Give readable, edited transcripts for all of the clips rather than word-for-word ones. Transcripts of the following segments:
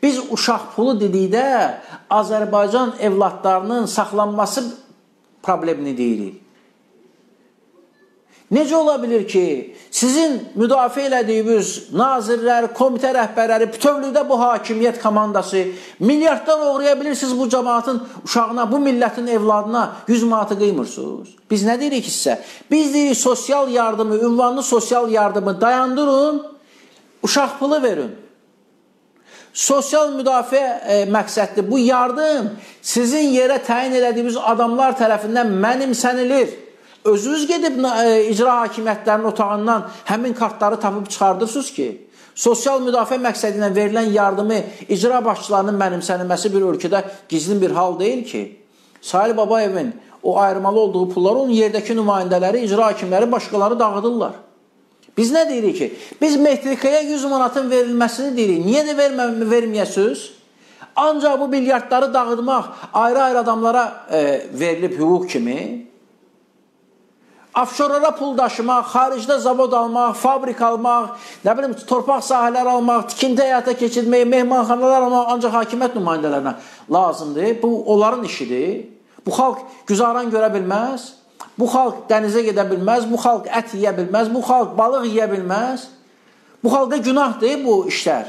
Biz uşaq pulu dedikdə Azərbaycan evladlarının saxlanması problemini deyirik. Necə ola bilir ki, sizin müdafiə elədiyiniz nazirlər, komitə rəhbərləri, bütövlükdə bu hakimiyyət komandası milyardlar uğraya bilirsiniz bu cəmaatın uşağına, bu millətin evladına 100 manatı qıymırsınız. Biz nə deyirik sizə? Biz deyirik sosial yardımı, ünvanlı sosial yardımı dayandırın, uşaq pulu verin. Sosial müdafiə məqsədli bu yardım sizin yerə təyin elədiyiniz adamlar tərəfindən mənimsənilir. Özünüz gedib icra hakimiyyətlərinin otağından həmin kartları tapıb çıxardırsınız ki, sosial müdafiə məqsədi ilə verilən yardımı icra başçılarının mənimsənilməsi bir ölkədə gizlin bir hal deyil ki. Sahil Babayevin o ayrımalı olduğu pulları onun yerdəki nümayəndələri, icra hakimləri, başqaları dağıdırlar. Biz nə deyirik ki? Biz metrikaya 100 manatın verilməsini deyirik. Niyə də verməyəsiniz? Ancaq bu milyardları dağıtmaq ayrı-ayrı adamlara verilib hüquq kimi. Afşorlara pul daşımaq, xaricdə zavod almaq, fabrik almaq, nə bilim, torpaq sahələr almaq, tikinti həyata keçirmək, mehmanxanalar almaq ancaq hakimiyyət nümayəndələrinə lazımdır. Bu, onların işidir. Bu xalq güzaran görə bilməz. Bu xalq dənizə gedə bilməz. Bu xalq ət yeyə bilməz. Bu xalq balıq yeyə bilməz. Bu xalqa günahdır bu işlər.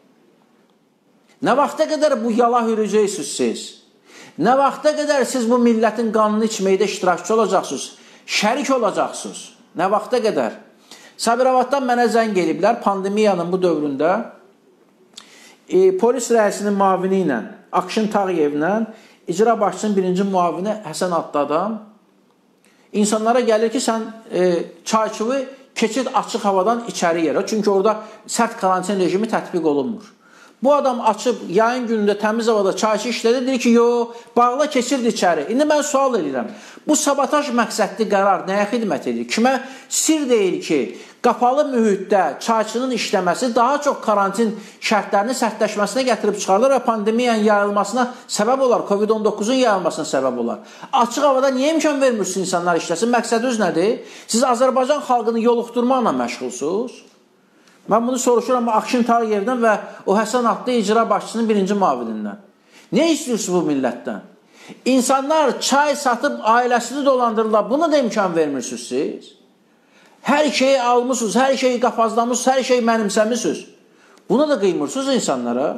Nə vaxta qədər bu yala hürəcəksiniz siz? Nə vaxta qədər siz bu millətin qanını içməkdə iştirakçı olacaqsınız? Şərik olacaqsınız. Nə vaxta qədər? Sabirabaddan mənə zəng eliblər pandemiyanın bu dövründə polis rəisinin müavini ilə, Akşin Tağıyevlə icra başçısının birinci müavini Həsən adlı adam insanlara gəlir ki, sən çayçıvı keçid açıq havadan içəri yerə. Çünki orada sərt karantin rejimi tətbiq olunmur. Bu adam açıb yayın günündə təmiz havada çayçı işlədir, deyir ki, yox, bağla keçirdi içəri. İndi mən sual edirəm, bu sabotaj məqsədli qərar nəyə xidmət edir? Kimə sir deyil ki, qapalı mühitdə çayçının işləməsi daha çox karantin şərtlərinin sərtləşməsinə gətirib çıxarılır və pandemiyanın yayılmasına səbəb olar, Covid-19-un yayılmasına səbəb olar. Açıq havada niyə imkan vermirsiniz insanlar işləsin? Məqsədiniz nədir? Siz Azərbaycan xalqını yoluxdurmaqla məşğulsunuz. Mən bunu soruşuram Akşin Tağıyevdən və o Həsən adlı icra başçısının birinci müavinindən. Nə istəyirsiniz bu millətdən? İnsanlar çay satıb ailəsini dolandırırlar. Buna da imkan vermirsiniz siz. Hər şeyi almışsınız, hər şeyi qapazlamışsınız, hər şeyi mənimsəmişsiniz. Buna da qıymırsınız insanlara.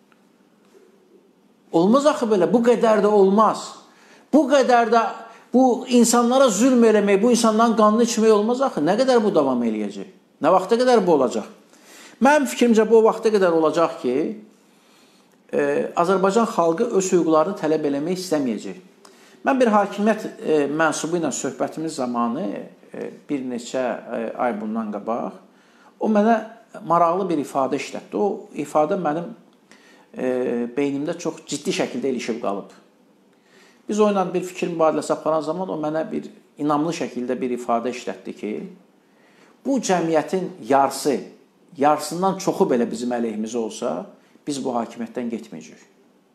Olmaz axı belə, bu qədər də olmaz. Bu qədər də bu insanlara zülm eləmək, bu insanların qanını içmək olmaz axı. Nə qədər bu davam eləyəcək? Nə vaxta qədər bu olacaq? Mənim fikrimcə bu vaxta qədər olacaq ki, Azərbaycan xalqı öz hüquqlarını tələb eləmək istəməyəcək. Mən bir hakimiyyət mənsubu ilə söhbətimiz zamanı bir neçə ay bundan qabaq, o mənə maraqlı bir ifadə işlətdi. O ifadə mənim beynimdə çox ciddi şəkildə ilişib qalıb. Biz onunla bir fikir mübadiləsi aparan zaman o mənə bir inamlı şəkildə bir ifadə işlətdi ki, bu cəmiyyətin yarısından çoxu belə bizim əleyhimizə olsa, biz bu hakimiyyətdən getməyəcəyik.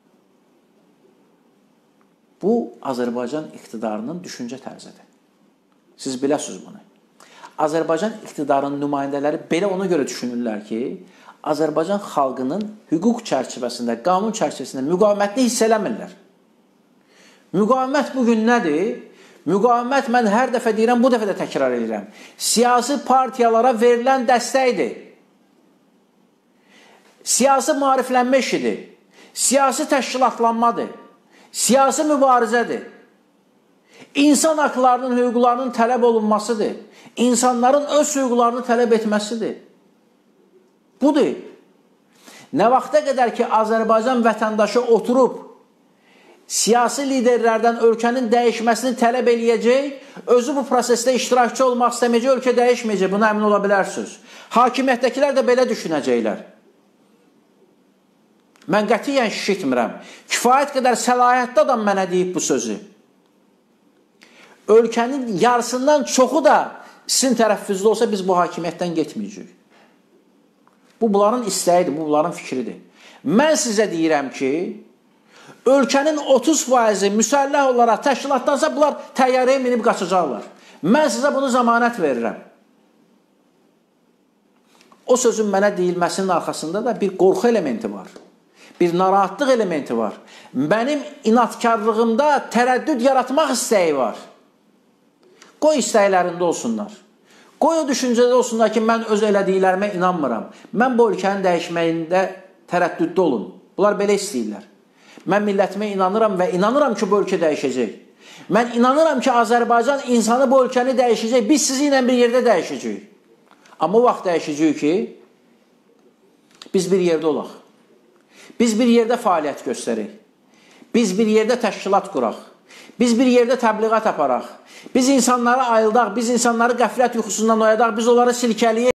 Bu, Azərbaycan iqtidarının düşüncə tərzidir. Siz biləsiniz bunu. Azərbaycan iqtidarının nümayəndələri belə ona görə düşünürlər ki, Azərbaycan xalqının hüquq çərçivəsində, qanun çərçivəsində müqavimətini hiss eləmirlər. Müqavimət bugün nədir? Müqavimət, mən hər dəfə deyirəm, bu dəfə də təkrar edirəm. Siyasi partiyalara verilən dəstəkdir. Siyasi maariflənmə işidir. Siyasi təşkilatlanmadır. Siyasi mübarizədir. İnsan haqlarının, hüquqlarının tələb olunmasıdır. İnsanların öz hüquqlarını tələb etməsidir. Budur. Nə vaxta qədər ki, Azərbaycan vətəndaşı oturub, siyasi liderlərdən ölkənin dəyişməsini tələb eləyəcək, özü bu prosesdə iştirakçı olmaq istəməyəcək, ölkə dəyişməyəcək, buna əmin ola bilərsiniz. Hakimiyyətdəkilər də belə düşünəcəklər. Mən qətiyyən şişitmirəm. Kifayət qədər səlahiyyətli adam mənə deyib bu sözü. Ölkənin yarısından çoxu da sizin tərəfinizdə olsa biz bu hakimiyyətdən getməyəcəyik. Bu, bunların istəyidir, bu, bunların fikridir. Mən sizə deyirəm ki, ölkənin 30% müsəlləh olaraq təşkilatdansa bunlar təyyarəyə minib qaçacaqlar. Mən sizə bunu zəmanət verirəm. O sözün mənə deyilməsinin arxasında da bir qorxu elementi var. bir narahatlıq elementi var. Mənim inatkarlığımda tərəddüd yaratmaq istəyi var. Qoy istəklərində olsunlar. Qoy o düşüncədə olsunlar ki, mən öz elədiklərimə inanmıram. Mən bu ölkənin dəyişməyində tərəddüddə olun. Bunlar belə istəyirlər. Mən millətimə inanıram və inanıram ki, bu ölkə dəyişəcək. Mən inanıram ki, Azərbaycan insanı bu ölkəni dəyişəcək. Biz sizinlə bir yerdə dəyişəcəyik. Amma o vaxt dəyişəcəyik ki, biz bir yerdə olaq. Biz bir yerdə fəaliyyət göstərək. Biz bir yerdə təşkilat quraq. Biz bir yerdə təbliğat aparaq. Biz insanları ayıldaq, biz insanları qəflət yuxusundan oyadaq, biz onları silkələyək.